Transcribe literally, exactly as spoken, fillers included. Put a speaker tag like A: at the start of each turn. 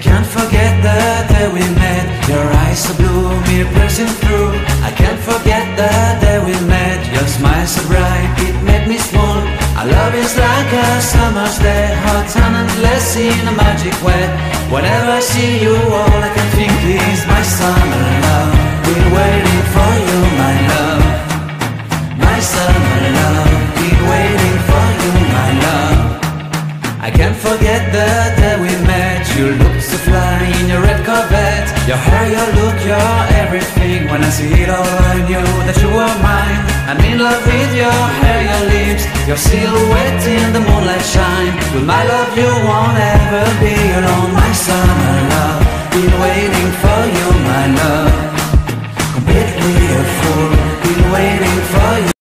A: can't forget the day we met. Your eyes so blue, me piercing through. I can't forget the day we met. Your smile so bright, it made me swoon. Our love is like a summer's day, hot and endless in a magic way. Whenever I see you, all I can think is my summer love. Been waiting for you, my love. My summer love. Been waiting for you, my love. I can't forget the day we met. You looked so fly in your red Corvette. Your hair, your look, your everything. When I see it all, I knew that you were mine. I'm in love with your hair, your lips, your silhouette in the moonlight shine. With my love you won't ever be alone. My summer love, been waiting for